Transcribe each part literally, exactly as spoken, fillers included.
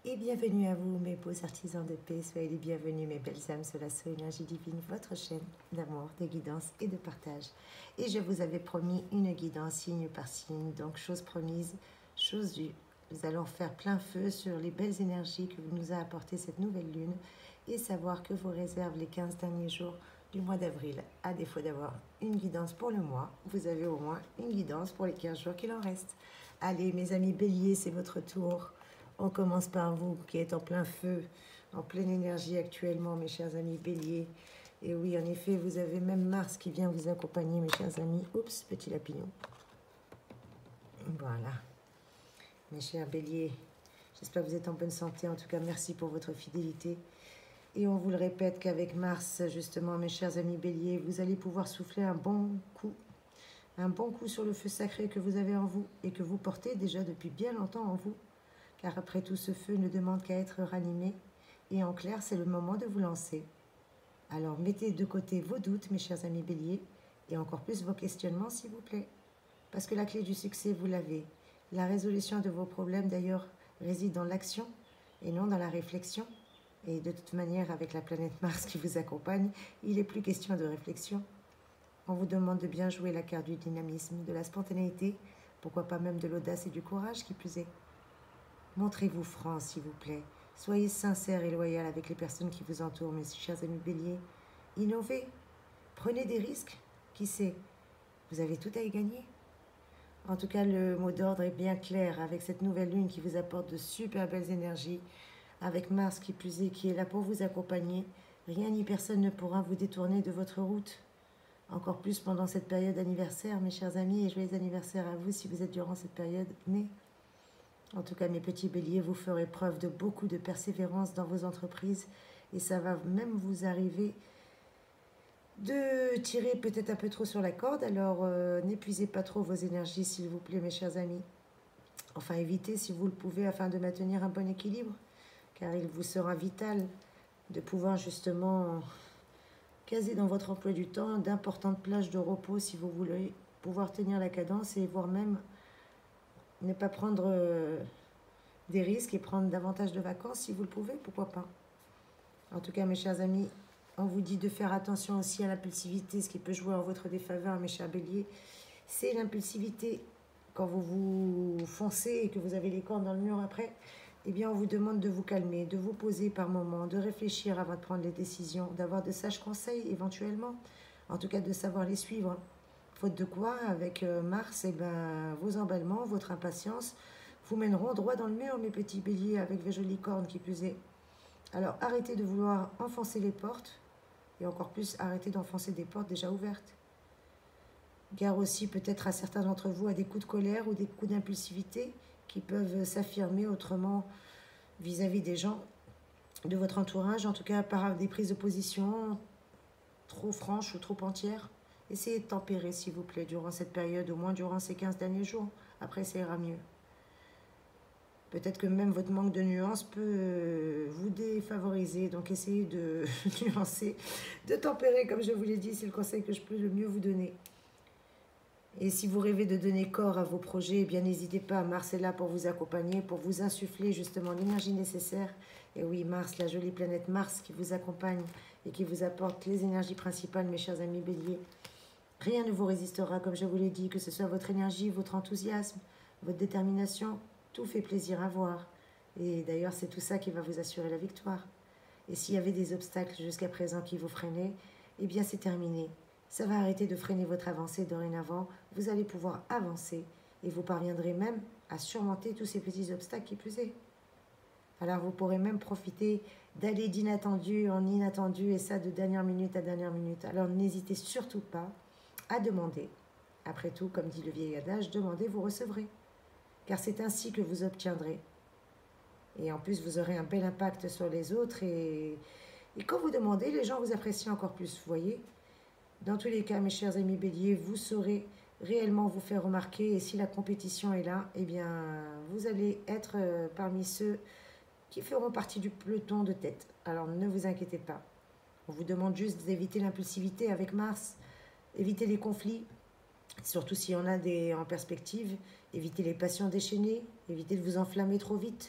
Et bienvenue à vous, mes beaux artisans de paix. Soyez les bienvenus, mes belles âmes, sur la Soul Énergie Divine, votre chaîne d'amour, de guidance et de partage. Et je vous avais promis une guidance signe par signe. Donc, chose promise, chose due. Nous allons faire plein feu sur les belles énergies que nous a apportées cette nouvelle lune et savoir que vous réserve les quinze derniers jours du mois d'avril. À défaut d'avoir une guidance pour le mois, vous avez au moins une guidance pour les quinze jours qu'il en reste. Allez, mes amis béliers, c'est votre tour. On commence par vous qui êtes en plein feu, en pleine énergie actuellement, mes chers amis béliers. Et oui, en effet, vous avez même Mars qui vient vous accompagner, mes chers amis. Oups, petit lapillon. Voilà. Mes chers béliers, j'espère que vous êtes en bonne santé. En tout cas, merci pour votre fidélité. Et on vous le répète qu'avec Mars, justement, mes chers amis béliers, vous allez pouvoir souffler un bon coup. Un bon coup sur le feu sacré que vous avez en vous et que vous portez déjà depuis bien longtemps en vous. Car après tout, ce feu ne demande qu'à être ranimé. Et en clair, c'est le moment de vous lancer. Alors, mettez de côté vos doutes, mes chers amis béliers, et encore plus vos questionnements, s'il vous plaît. Parce que la clé du succès, vous l'avez. La résolution de vos problèmes, d'ailleurs, réside dans l'action et non dans la réflexion. Et de toute manière, avec la planète Mars qui vous accompagne, il n'est plus question de réflexion. On vous demande de bien jouer la carte du dynamisme, de la spontanéité, pourquoi pas même de l'audace et du courage, qui plus est. Montrez-vous franc, s'il vous plaît. Soyez sincère et loyal avec les personnes qui vous entourent, mes chers amis béliers. Innovez. Prenez des risques. Qui sait? Vous avez tout à y gagner. En tout cas, le mot d'ordre est bien clair avec cette nouvelle lune qui vous apporte de super belles énergies. Avec Mars qui plus est, qui est là pour vous accompagner. Rien ni personne ne pourra vous détourner de votre route. Encore plus pendant cette période anniversaire, mes chers amis, et joyeux anniversaire à vous si vous êtes durant cette période née. En tout cas, mes petits béliers, vous ferez preuve de beaucoup de persévérance dans vos entreprises et ça va même vous arriver de tirer peut-être un peu trop sur la corde. Alors, euh, n'épuisez pas trop vos énergies, s'il vous plaît, mes chers amis. Enfin, évitez si vous le pouvez afin de maintenir un bon équilibre, car il vous sera vital de pouvoir justement caser dans votre emploi du temps d'importantes plages de repos si vous voulez pouvoir tenir la cadence et voire même ne pas prendre euh, des risques et prendre davantage de vacances si vous le pouvez, pourquoi pas. En tout cas, mes chers amis, on vous dit de faire attention aussi à l'impulsivité, ce qui peut jouer en votre défaveur, mes chers béliers. C'est l'impulsivité. Quand vous vous foncez et que vous avez les cornes dans le mur après, eh bien, on vous demande de vous calmer, de vous poser par moments, de réfléchir avant de prendre les décisions, d'avoir de sages conseils éventuellement, en tout cas de savoir les suivre. Faute de quoi, avec Mars, eh ben, vos emballements, votre impatience vous mèneront droit dans le mur, mes petits béliers, avec vos jolies cornes qui plus est. Alors arrêtez de vouloir enfoncer les portes, et encore plus arrêtez d'enfoncer des portes déjà ouvertes. Gare aussi peut-être à certains d'entre vous à des coups de colère ou des coups d'impulsivité qui peuvent s'affirmer autrement vis-à-vis des gens de votre entourage, en tout cas par des prises de position trop franches ou trop entières. Essayez de tempérer, s'il vous plaît, durant cette période, au moins durant ces quinze derniers jours. Après, ça ira mieux. Peut-être que même votre manque de nuances peut vous défavoriser. Donc, essayez de nuancer, de tempérer, comme je vous l'ai dit. C'est le conseil que je peux le mieux vous donner. Et si vous rêvez de donner corps à vos projets, eh bien, n'hésitez pas. Mars est là pour vous accompagner, pour vous insuffler justement l'énergie nécessaire. Et oui, Mars, la jolie planète Mars qui vous accompagne et qui vous apporte les énergies principales, mes chers amis béliers. Rien ne vous résistera, comme je vous l'ai dit, que ce soit votre énergie, votre enthousiasme, votre détermination, tout fait plaisir à voir. Et d'ailleurs, c'est tout ça qui va vous assurer la victoire. Et s'il y avait des obstacles jusqu'à présent qui vous freinaient, eh bien c'est terminé. Ça va arrêter de freiner votre avancée dorénavant. Vous allez pouvoir avancer et vous parviendrez même à surmonter tous ces petits obstacles qui plus est. Alors vous pourrez même profiter d'aller d'inattendu en inattendu et ça de dernière minute à dernière minute. Alors n'hésitez surtout pas à demander. Après tout, comme dit le vieil adage, demandez, vous recevrez. Car c'est ainsi que vous obtiendrez. Et en plus, vous aurez un bel impact sur les autres. Et, et quand vous demandez, les gens vous apprécient encore plus, vous voyez. Dans tous les cas, mes chers amis béliers, vous saurez réellement vous faire remarquer. Et si la compétition est là, eh bien, vous allez être parmi ceux qui feront partie du peloton de tête. Alors, ne vous inquiétez pas. On vous demande juste d'éviter l'impulsivité avec Mars. Éviter les conflits, surtout s'il y en a des en perspective. Éviter les passions déchaînées, éviter de vous enflammer trop vite.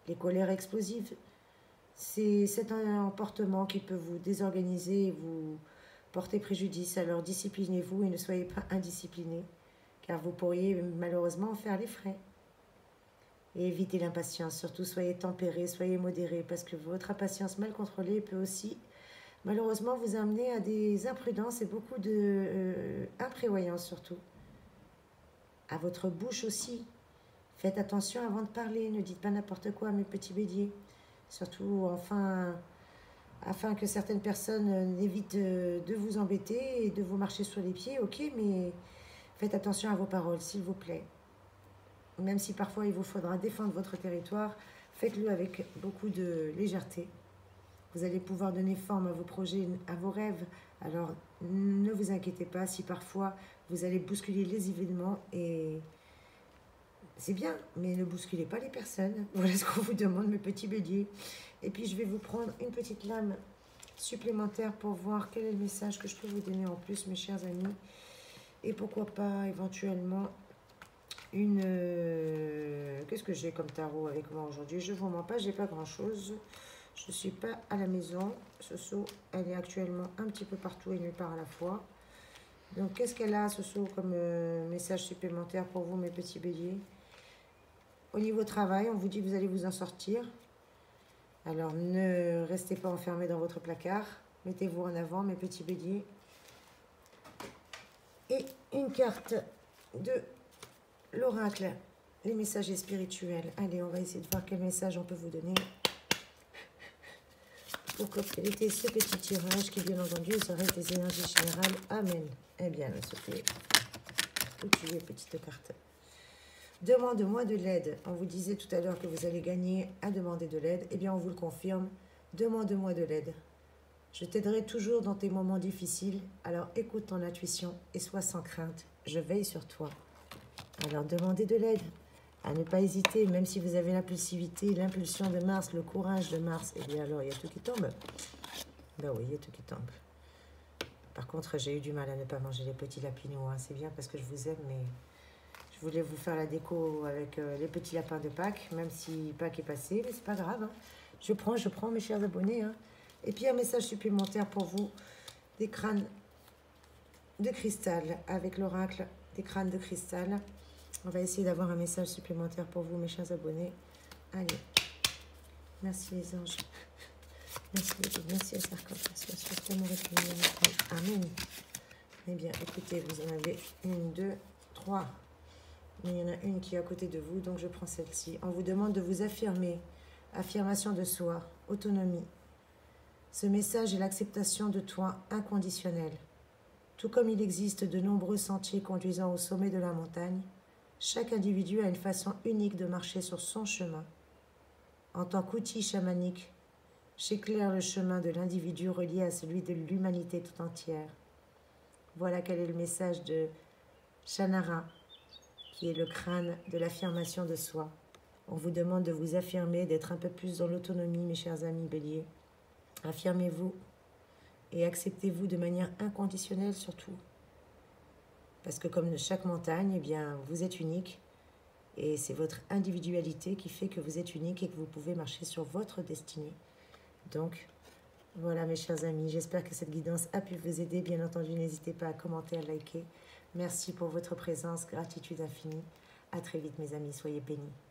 les colères explosives. C'est un emportement qui peut vous désorganiser et vous porter préjudice. Alors disciplinez-vous et ne soyez pas indiscipliné, car vous pourriez malheureusement en faire les frais. Et évitez l'impatience, surtout soyez tempéré, soyez modéré, parce que votre impatience mal contrôlée peut aussi malheureusement vous amener à des imprudences et beaucoup de euh, imprévoyance surtout. À votre bouche aussi. Faites attention avant de parler, ne dites pas n'importe quoi, mes petits béliers. Surtout, enfin, afin que certaines personnes évitent de, de vous embêter et de vous marcher sur les pieds, ok, mais faites attention à vos paroles, s'il vous plaît. Même si parfois il vous faudra défendre votre territoire, faites-le avec beaucoup de légèreté. Vous allez pouvoir donner forme à vos projets, à vos rêves. Alors, ne vous inquiétez pas si parfois vous allez bousculer les événements et c'est bien, mais ne bousculez pas les personnes. Voilà ce qu'on vous demande, mes petits béliers. Et puis, je vais vous prendre une petite lame supplémentaire pour voir quel est le message que je peux vous donner en plus, mes chers amis. Et pourquoi pas, éventuellement, une... Euh, Qu'est-ce que j'ai comme tarot avec moi aujourd'hui? Je ne vous mens pas, j'ai pas grand-chose. Je ne suis pas à la maison. Soso, elle est actuellement un petit peu partout et nulle part à la fois. Donc, qu'est-ce qu'elle a, Soso, comme euh, message supplémentaire pour vous, mes petits béliers? Au niveau travail, on vous dit que vous allez vous en sortir. Alors, ne restez pas enfermés dans votre placard. Mettez-vous en avant, mes petits béliers. Et une carte de l'oracle, les messagers spirituels. Allez, on va essayer de voir quel message on peut vous donner. Pour compléter ce petit tirage qui, bien entendu, serait des énergies générales. Amen. Eh bien, le soufflet. Où tu es, petite carte? Demande-moi de l'aide. On vous disait tout à l'heure que vous allez gagner à demander de l'aide. Eh bien, on vous le confirme. Demande-moi de l'aide. Je t'aiderai toujours dans tes moments difficiles. Alors, écoute ton intuition et sois sans crainte. Je veille sur toi. Alors, demandez de l'aide. À ne pas hésiter, même si vous avez l'impulsivité, l'impulsion de Mars, le courage de Mars. Eh bien, alors, il y a tout qui tombe. Ben oui, il y a tout qui tombe. Par contre, j'ai eu du mal à ne pas manger les petits lapinots. Hein. C'est bien parce que je vous aime, mais je voulais vous faire la déco avec euh, les petits lapins de Pâques, même si Pâques est passé, mais c'est pas grave. Hein. Je prends, je prends, mes chers abonnés. Hein. Et puis, un message supplémentaire pour vous, des crânes de cristal avec l'oracle, des crânes de cristal. On va essayer d'avoir un message supplémentaire pour vous, mes chers abonnés. Allez. Merci les anges. Merci les guides. Merci à Sarkov. Merci à Sarkov. Amen. Eh bien, écoutez, vous en avez une, deux, trois. Mais il y en a une qui est à côté de vous, donc je prends celle-ci. On vous demande de vous affirmer. Affirmation de soi. Autonomie. Ce message est l'acceptation de toi inconditionnelle. Tout comme il existe de nombreux sentiers conduisant au sommet de la montagne, chaque individu a une façon unique de marcher sur son chemin. En tant qu'outil chamanique, j'éclaire le chemin de l'individu relié à celui de l'humanité tout entière. Voilà quel est le message de Shannara, qui est le crâne de l'affirmation de soi. On vous demande de vous affirmer, d'être un peu plus dans l'autonomie, mes chers amis béliers. Affirmez-vous et acceptez-vous de manière inconditionnelle surtout. Parce que comme chaque montagne, eh bien, vous êtes unique. Et c'est votre individualité qui fait que vous êtes unique et que vous pouvez marcher sur votre destinée. Donc, voilà mes chers amis, j'espère que cette guidance a pu vous aider. Bien entendu, n'hésitez pas à commenter, à liker. Merci pour votre présence, gratitude infinie. À très vite mes amis, soyez bénis.